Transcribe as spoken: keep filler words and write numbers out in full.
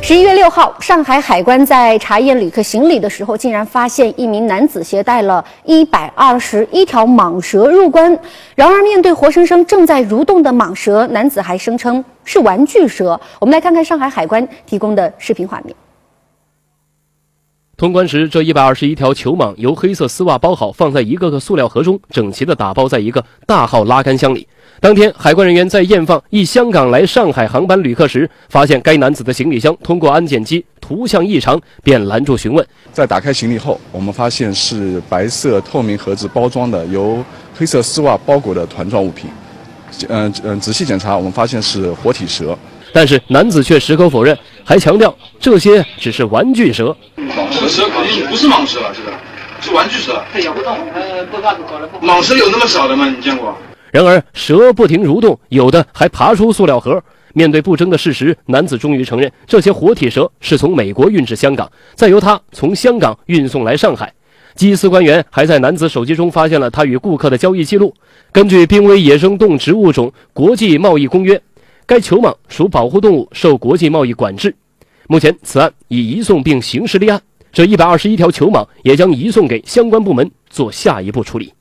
十一月六号，上海海关在查验旅客行李的时候，竟然发现一名男子携带了一百二十一条蟒蛇入关。然而，面对活生生正在蠕动的蟒蛇，男子还声称是玩具蛇。我们来看看上海海关提供的视频画面。 通关时，这一百二十一条球蟒由黑色丝袜包好，放在一个个塑料盒中，整齐地打包在一个大号拉杆箱里。当天，海关人员在验放一香港来上海航班旅客时，发现该男子的行李箱通过安检机图像异常，便拦住询问。 在打开行李后，我们发现是白色透明盒子包装的由黑色丝袜包裹的团状物品。嗯嗯，仔细检查，我们发现是活体蛇。 但是男子却矢口否认，还强调这些只是玩具蛇。 这个蛇肯定不是蟒蛇了，这个是玩具蛇。它咬不动，呃，不怕搞了。蟒蛇有那么小的吗？你见过？ 然而蛇不停蠕动，有的还爬出塑料盒。面对不争的事实，男子终于承认，这些活体蛇是从美国运至香港，再由他从香港运送来上海。缉私官员还在男子手机中发现了他与顾客的交易记录。根据《濒危野生动植物种国际贸易公约》。 该球蟒属保护动物，受国际贸易管制。目前，此案已移送并刑事立案。这一百二十一条球蟒也将移送给相关部门做下一步处理。